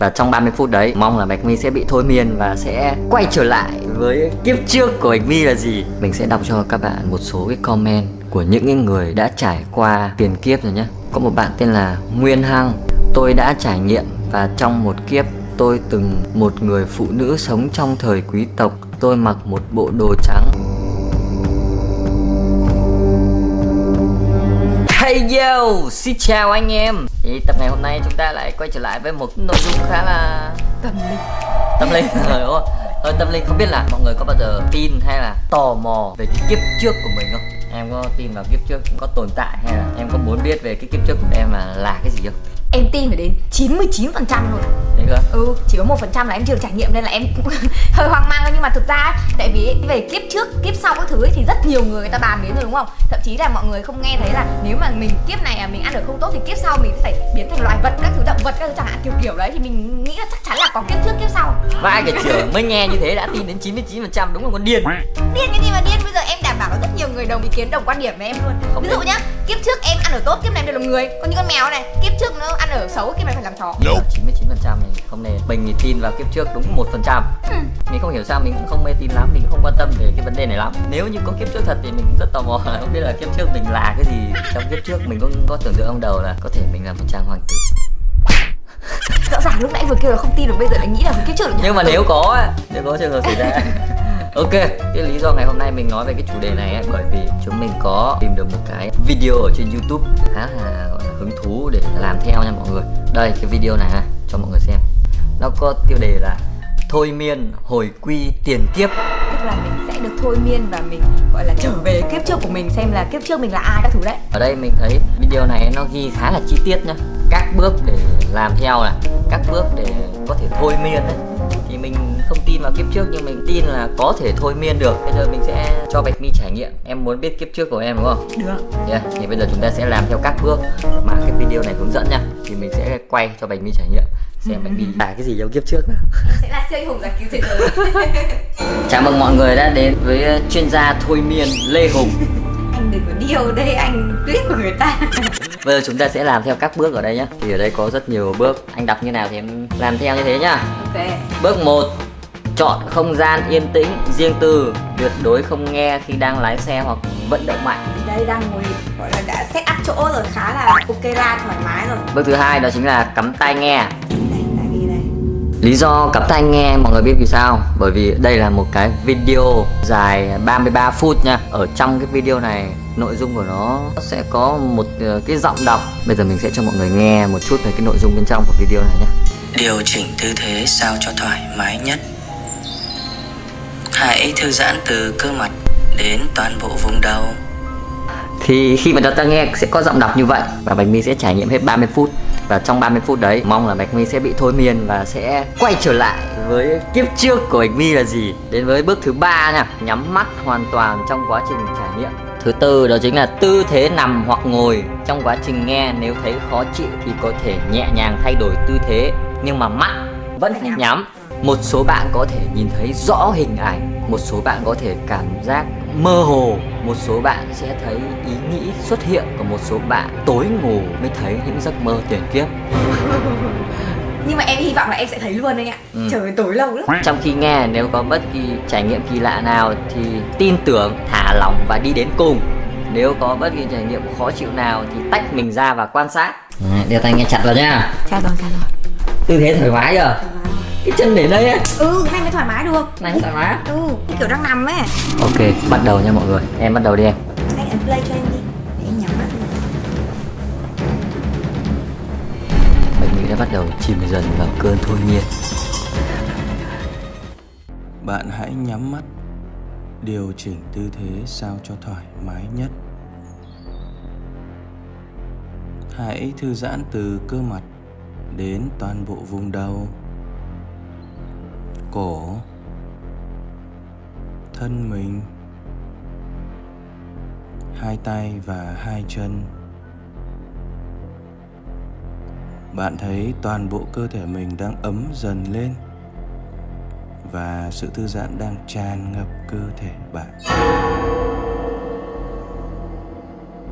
Và trong 30 phút đấy mong là Bạch My sẽ bị thôi miên và sẽ quay trở lại với kiếp trước của Bạch My là gì. Mình sẽ đọc cho các bạn một số cái comment của những người đã trải qua tiền kiếp rồi nhé. Có một bạn tên là Nguyên Hằng. Tôi đã trải nghiệm và trong một kiếp tôi từng một người phụ nữ sống trong thời quý tộc. Tôi mặc một bộ đồ trắng. Hey yo, xin chào anh em. Thì tập ngày hôm nay chúng ta lại quay trở lại với một nội dung khá là tâm linh. Tâm linh rồi. Tâm linh, không biết là mọi người có bao giờ tin hay là tò mò về cái kiếp trước của mình không? Em có tin vào kiếp trước có tồn tại hay là em có muốn biết về cái kiếp trước của em là cái gì không? Em tin phải đến 99% luôn. Đấy cơ? Chỉ có 1% là em chưa trải nghiệm nên là em cũng hơi hoang mang thôi. Nhưng mà thực ra tại vì về kiếp trước, kiếp sau các thứ ấy, thì rất nhiều người ta bàn đến rồi đúng không? Thậm chí là mọi người không nghe thấy là nếu mà mình kiếp này mình ăn được không tốt thì kiếp sau mình phải biến thành loài vật, các thứ động vật, các thứ chẳng hạn kiểu đấy. Thì mình nghĩ là chắc chắn là có kiếp trước kiếp sau. Và ai cả trưởng mới nghe như thế đã tin đến 99%, đúng là con điên. Điên cái gì mà điên, bây giờ em đảm bảo có rất nhiều người đồng ý kiến, đồng quan điểm với em luôn. Ví dụ nhá, kiếp trước em ăn ở tốt, kiếp này em đều là người. Còn như con mèo này, kiếp trước nó ăn ở xấu, kiếp này phải làm chó. 99% mình không nên. Mình thì tin vào kiếp trước đúng 1%. Mình không hiểu sao mình cũng không mê tin lắm, mình không quan tâm về cái vấn đề này lắm. Nếu như có kiếp trước thật thì mình cũng rất tò mò là không biết là kiếp trước mình là cái gì. Trong kiếp trước mình có tưởng tượng trong đầu là có thể mình là một chàng hoàng tử. Rõ ràng lúc nãy vừa kêu là không tin được, bây giờ lại nghĩ là kiếp trước được. Nhưng mà nếu có trường hợp xảy ra. Ok, cái lý do ngày hôm nay mình nói về cái chủ đề này ấy, bởi vì chúng mình có tìm được một cái video ở trên YouTube khá là gọi là hứng thú để làm theo nha mọi người. Đây, cái video này cho mọi người xem. Nó có tiêu đề là thôi miên hồi quy tiền kiếp. Tức là mình sẽ được thôi miên và mình gọi là trở về kiếp trước của mình, xem là kiếp trước mình là ai các thứ đấy. Ở đây mình thấy video này nó ghi khá là chi tiết nhá. Các bước để làm theo này, các bước để có thể thôi miên đấy. Thì mình không tin vào kiếp trước nhưng mình tin là có thể thôi miên được. Bây giờ mình sẽ cho Bạch My trải nghiệm. Em muốn biết kiếp trước của em đúng không? Được. Yeah. Thì bây giờ chúng ta sẽ làm theo các bước mà cái video này hướng dẫn nha. Thì mình sẽ quay cho Bạch My trải nghiệm xem Bạch My là cái gì trong kiếp trước nào. Sẽ là siêu anh hùng giải cứu thế giới. Chào mừng mọi người đã đến với chuyên gia thôi miên Lê Hùng. Anh đừng có đi ở đây, anh tuyết của người ta. Bây giờ chúng ta sẽ làm theo các bước ở đây nhá. Thì ở đây có rất nhiều bước, anh đọc như nào thì em làm theo như thế nhá. Ok. Bước 1. Chọn không gian yên tĩnh, riêng tư. Tuyệt đối không nghe khi đang lái xe hoặc vận động mạnh. Thì đây đang ngồi gọi là đã set up chỗ rồi, khá là ok ra, thoải mái rồi. Bước thứ 2 đó chính là cắm tai nghe. Đây, ta ghi đây. Lý do cắm tai nghe mọi người biết vì sao? Bởi vì đây là một cái video dài 33 phút nha. Ở trong cái video này nội dung của nó sẽ có một cái giọng đọc. Bây giờ mình sẽ cho mọi người nghe một chút về cái nội dung bên trong của video này nhé. Điều chỉnh tư thế sao cho thoải mái nhất. Hãy thư giãn từ cơ mặt đến toàn bộ vùng đầu. Thì khi mà chúng ta nghe sẽ có giọng đọc như vậy. Và Bạch My sẽ trải nghiệm hết 30 phút. Và trong 30 phút đấy mong là Bạch My sẽ bị thôi miên và sẽ quay trở lại với kiếp trước của Bạch My là gì. Đến với bước thứ 3 nha. Nhắm mắt hoàn toàn trong quá trình trải nghiệm. Thứ tư đó chính là tư thế nằm hoặc ngồi. Trong quá trình nghe nếu thấy khó chịu thì có thể nhẹ nhàng thay đổi tư thế, nhưng mà mắt vẫn phải nhắm. Một số bạn có thể nhìn thấy rõ hình ảnh, một số bạn có thể cảm giác mơ hồ, một số bạn sẽ thấy ý nghĩ xuất hiện, còn một số bạn tối ngủ mới thấy những giấc mơ tiền kiếp. Nhưng mà em hy vọng là em sẽ thấy luôn anh ạ. Trời tối lâu lắm. Trong khi nghe nếu có bất kỳ trải nghiệm kỳ lạ nào thì tin tưởng, thả lỏng và đi đến cùng. Nếu có bất kỳ trải nghiệm khó chịu nào thì tách mình ra và quan sát. Đeo tai nghe chặt vào nha. Chặt rồi. Tư thế thoải mái chưa? Cái chân để đây á. Cái này mới thoải mái được. Này thoải mái. Cái kiểu đang nằm ấy. Ok, bắt đầu nha mọi người. Em bắt đầu đi em. Anh play cho em đi. Để em nhắm mắt. Bạch My đã bắt đầu chìm dần vào cơn thôi miên. Bạn hãy nhắm mắt, điều chỉnh tư thế sao cho thoải mái nhất. Hãy thư giãn từ cơ mặt đến toàn bộ vùng đầu, cổ, thân mình, hai tay và hai chân. Bạn thấy toàn bộ cơ thể mình đang ấm dần lên và sự thư giãn đang tràn ngập cơ thể bạn.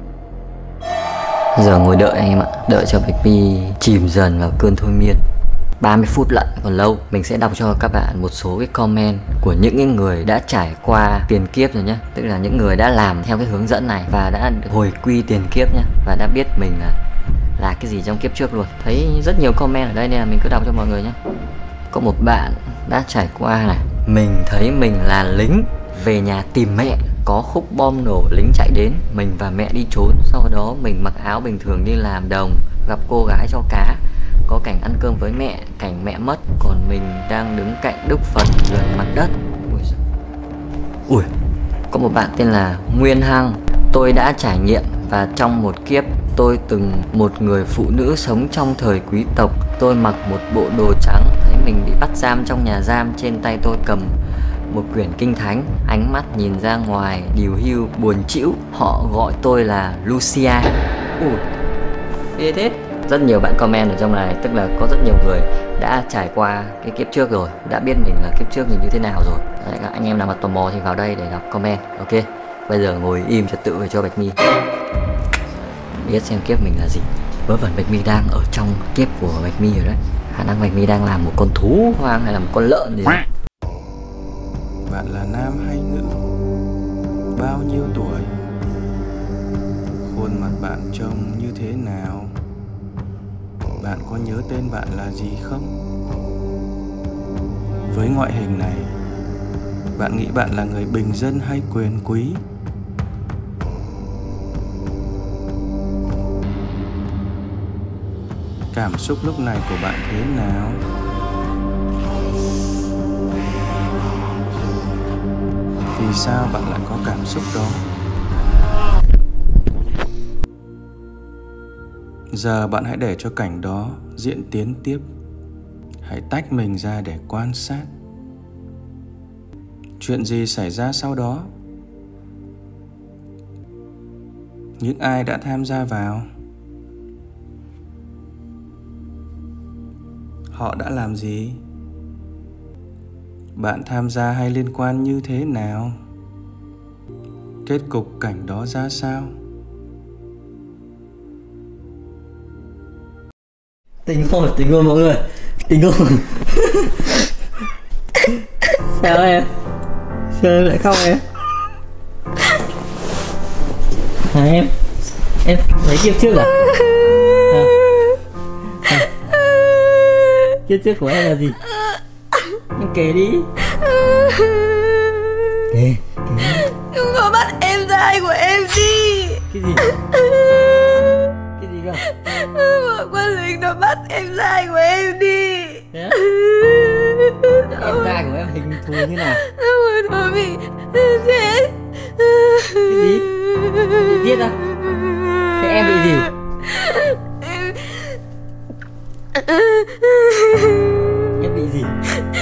Giờ ngồi đợi anh em ạ. Đợi cho Bạch My chìm dần vào cơn thôi miên. 30 phút lận còn lâu. Mình sẽ đọc cho các bạn một số cái comment của những cái người đã trải qua tiền kiếp rồi nhá. Tức là những người đã làm theo cái hướng dẫn này và đã hồi quy tiền kiếp nhá, và đã biết mình là cái gì trong kiếp trước luôn. Thấy rất nhiều comment ở đây nên là mình cứ đọc cho mọi người nhé. Có một bạn đã trải qua này: mình thấy mình là lính, về nhà tìm mẹ, có khúc bom nổ lính chạy đến, mình và mẹ đi trốn. Sau đó mình mặc áo bình thường đi làm đồng, gặp cô gái cho cá, có cảnh ăn cơm với mẹ, cảnh mẹ mất, còn mình đang đứng cạnh đúc Phật gần mặt đất. Ui. Có một bạn tên là Nguyên Hằng: tôi đã trải nghiệm và trong một kiếp tôi từng một người phụ nữ sống trong thời quý tộc. Tôi mặc một bộ đồ trắng, thấy mình bị bắt giam trong nhà giam, trên tay tôi cầm một quyển kinh thánh, ánh mắt nhìn ra ngoài điều hưu buồn trĩu. Họ gọi tôi là Lucia. Ui, ghê thế. Rất nhiều bạn comment ở trong này, tức là có rất nhiều người đã trải qua cái kiếp trước rồi, đã biết mình là kiếp trước nhìn như thế nào rồi. Đấy, các anh em nào mà tò mò thì vào đây để đọc comment. Ok, bây giờ ngồi im trật tự về cho Bạch My biết xem kiếp mình là gì. Vớ vẩn Bạch My đang ở trong kiếp của Bạch My rồi đấy. Khả năng Bạch My đang làm một con thú hoang hay là một con lợn gì đấy. Bạn là nam hay nữ? Bao nhiêu tuổi? Khuôn mặt bạn trông như thế nào? Bạn có nhớ tên bạn là gì không? Với ngoại hình này, bạn nghĩ bạn là người bình dân hay quyền quý? Cảm xúc lúc này của bạn thế nào? Vì sao bạn lại có cảm xúc đó? Giờ bạn hãy để cho cảnh đó diễn tiến tiếp. Hãy tách mình ra để quan sát. Chuyện gì xảy ra sau đó? Những ai đã tham gia vào? Họ đã làm gì? Bạn tham gia hay liên quan như thế nào? Kết cục cảnh đó ra sao? Tình rồi mọi người. Tình rồi. Sao em? Sao em lại khóc em? Hả em? Em thấy kiếp trước à? Kiếp trước của em là gì? Em kể đi. Kể. Đừng có bắt em trai của em đi. Cái gì? Cái gì cơ? Bọn quân lính nó bắt em trai của em đi. Thế á? Em trai của em hình thù như nào? Nó bị chết. Cái gì? Bị giết à? Thế em bị gì? Em bị gì?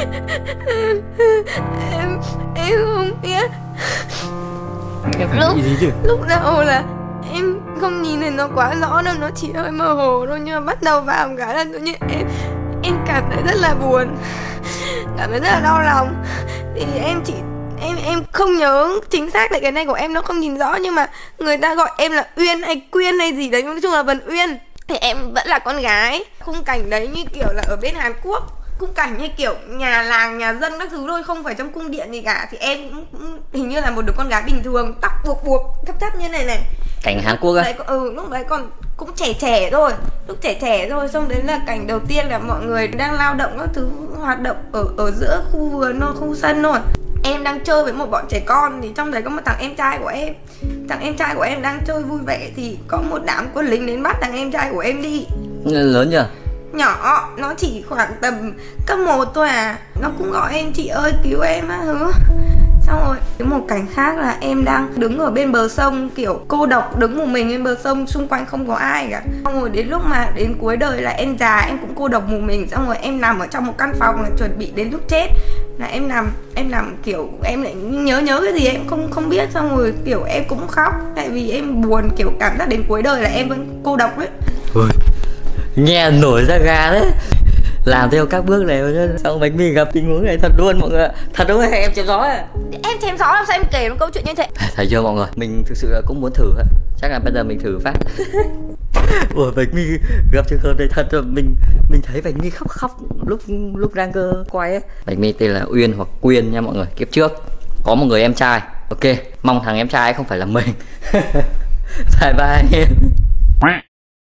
Em không biết. Em phải bị gì chứ? Lúc đầu là em không nhìn thấy nó quá rõ đâu, nó chỉ hơi mơ hồ thôi, nhưng mà bắt đầu vào một cái là tự nhiên em cảm thấy rất là buồn, cảm thấy rất là đau lòng. Thì em không nhớ chính xác tại cái này của em nó không nhìn rõ, nhưng mà người ta gọi em là Uyên hay Quyên hay gì đấy, nói chung là Vân Uyên. Thì em vẫn là con gái. Khung cảnh đấy như kiểu là ở bên Hàn Quốc, khung cảnh như kiểu nhà làng, nhà dân các thứ thôi, không phải trong cung điện gì cả. Thì em cũng hình như là một đứa con gái bình thường, tóc buộc thấp như này này. Cảnh Hàn Quốc á? Lúc đấy còn cũng trẻ thôi, lúc trẻ thôi. Xong đến là cảnh đầu tiên là mọi người đang lao động các thứ, hoạt động ở giữa khu vườn thôi, khu sân thôi. Em đang chơi với một bọn trẻ con, thì trong đấy có một thằng em trai của em. Thằng em trai của em đang chơi vui vẻ thì có một đám quân lính đến bắt thằng em trai của em đi. Lớn chưa? Nhỏ, nó chỉ khoảng tầm cấp 1 thôi à. Nó cũng gọi em chị ơi cứu em á thứ. Xong rồi một cảnh khác là em đang đứng ở bên bờ sông, kiểu cô độc đứng một mình bên bờ sông, xung quanh không có ai cả. Xong rồi đến lúc mà đến cuối đời là em già, em cũng cô độc một mình. Xong rồi em nằm ở trong một căn phòng là chuẩn bị đến lúc chết. Là em nằm kiểu em lại nhớ cái gì em không biết. Xong rồi kiểu em cũng khóc, tại vì em buồn, kiểu cảm giác đến cuối đời là em vẫn cô độc ấy. Ui, nghe nổi da gà đấy. Làm theo các bước này xong Bánh Mì gặp tình huống này thật luôn mọi người. Thật đúng hay em chém gió à? Em chém gió làm sao em kể một câu chuyện như thế? Thấy chưa mọi người, mình thực sự là cũng muốn thử. Chắc là bây giờ mình thử phát. Ủa Bạch My gặp trường hợp này thật rồi, mình thấy Bạch My khóc lúc đang quay ấy. Bạch My tên là Uyên hoặc Quyên nha mọi người. Kiếp trước có một người em trai. Ok, mong thằng em trai không phải là mình. Bye bye em.